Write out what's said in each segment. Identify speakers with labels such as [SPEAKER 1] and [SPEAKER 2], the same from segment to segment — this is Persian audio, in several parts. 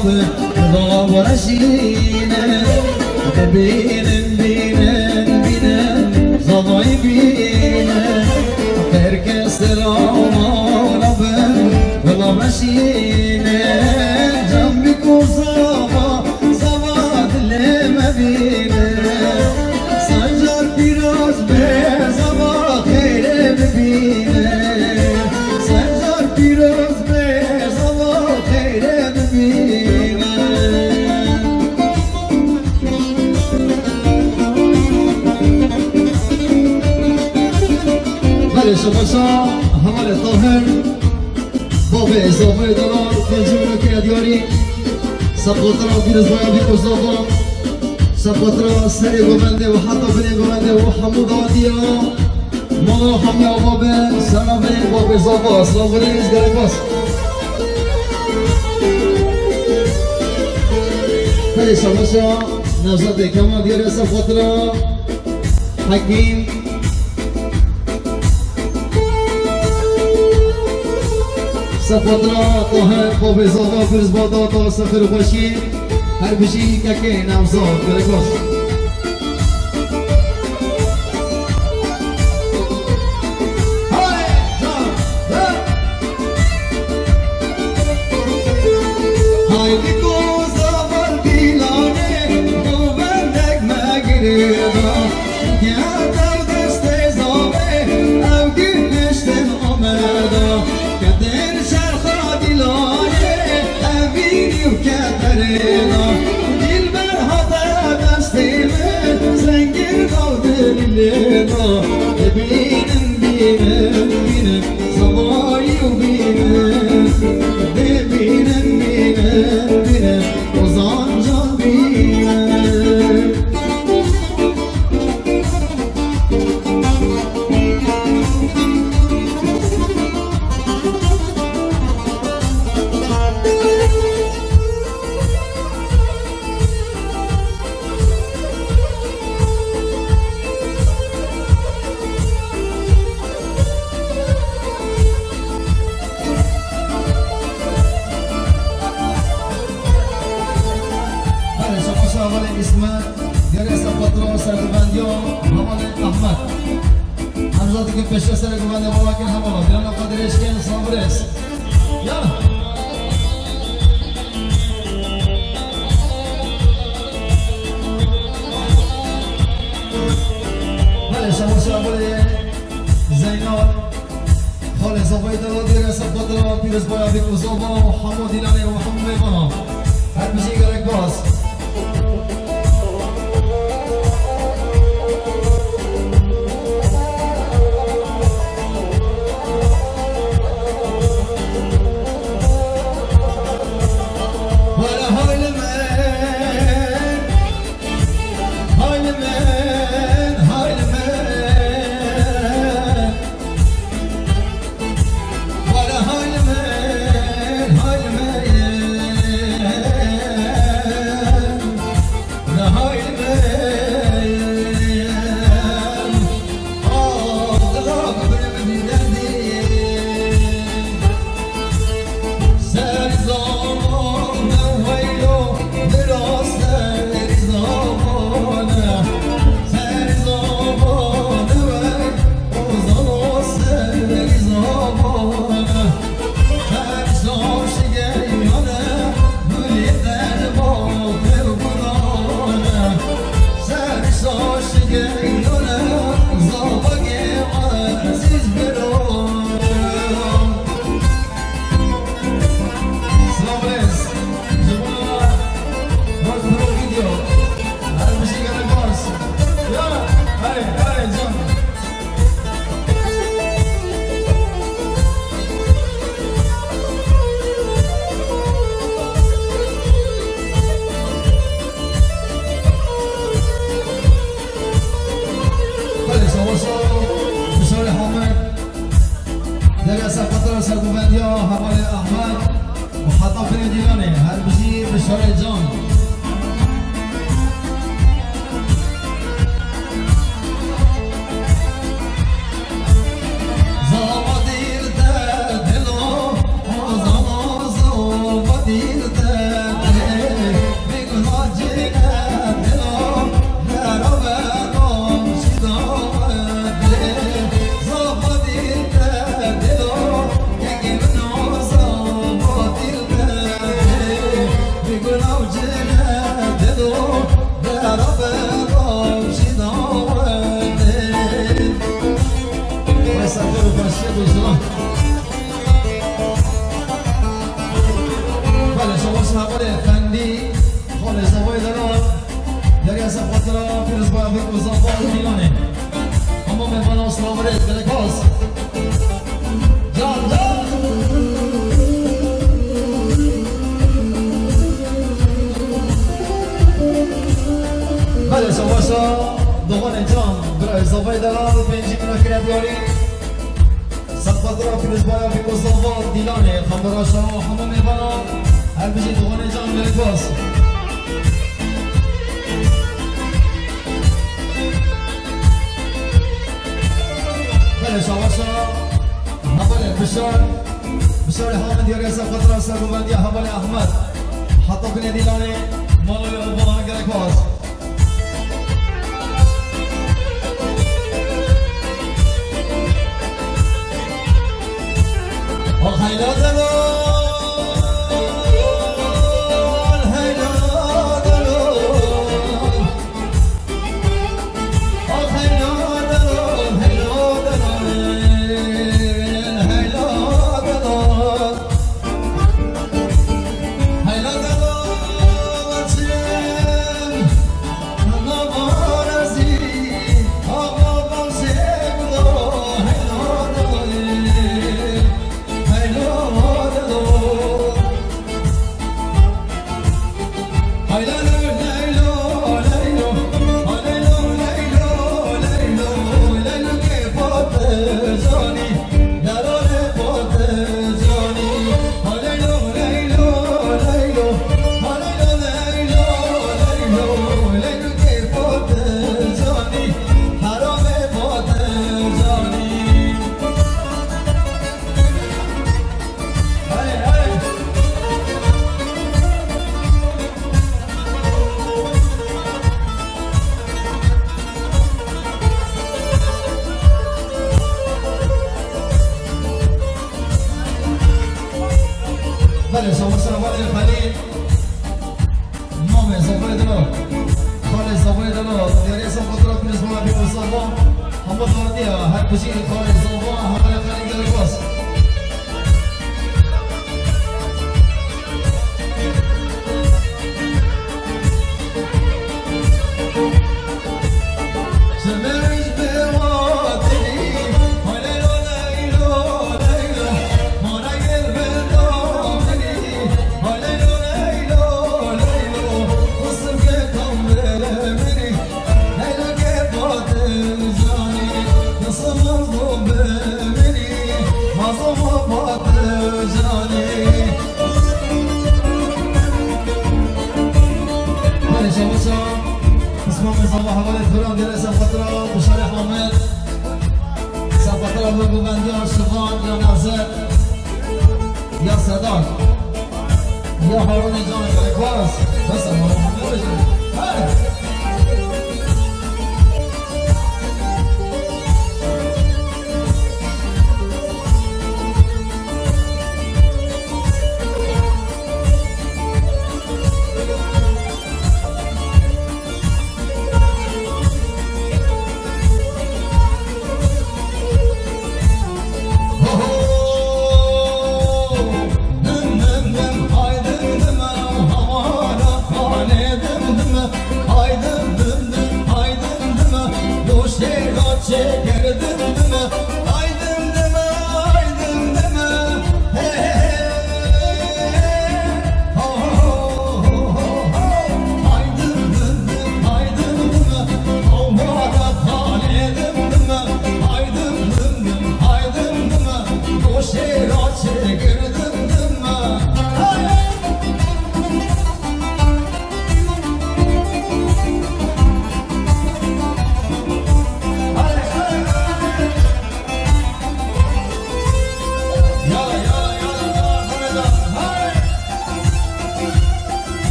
[SPEAKER 1] صابر ضرب رشينا بينن بينن بينن صبعي بينا تركز تراما ولبن ضرب رشينا جنبك وصابا صبا لما بينا سجر فراس بصبا خير بينا سجر فراس بصبا خير بينا بله شباشا حمال طاهر باب اضافه دلار کنجمونو که ادیاری سپاترا بیرز بایا بی کزاوا سپاترا سری گوونده و حتی بینه گوونده و حمود آدیا مالا حمی آبابه سنا بینه باب زاوا اسلام بینه ازگره باس بله شباشا نوزاد کما دیاری سپاترا حکیم سپاترا طاهر باب زاوا بیرز بادا تا سفر باشی هر بشی که نوزاد گره باس بینم بینم بینم زوایی و بینم بینم بینم بینم وزان جان بینم پیشتر سر گوانده بالا کن همالا بیان قدرش کن صبرش یا بله شما شباله زینار خال اضافه دلال دیر سبت دلال پیرز بایا بیکو زوبا و حمو دیلانه و حمو میبانا هر بشی گرک باز بله شما شنوال فندی خال زوای دلال یاری از خاطر پیروز باید به مزافان میلانه اما مهمان اسلام رید گلکاس جان جان بله شما دومان جان برای زوای دلال بینجی منو کرد یاری سبقات را پیروز باید به مزافان دیلانه خبر شما همه مهمان هر بجی دومان جان گلکاس شواشا حوالي بشار حامد يا رئيس الفترة السابقة حوالي أحمد حطوا كل ديلاني مالو يربوها كراكواز وخيلات دلال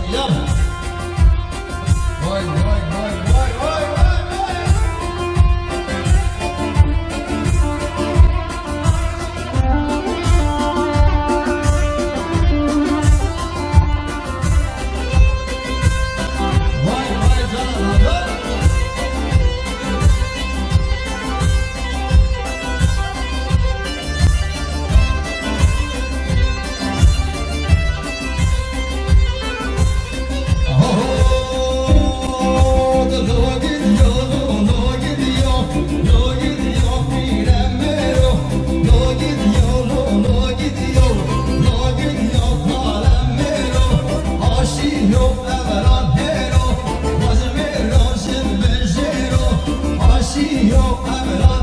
[SPEAKER 1] Yo, I'm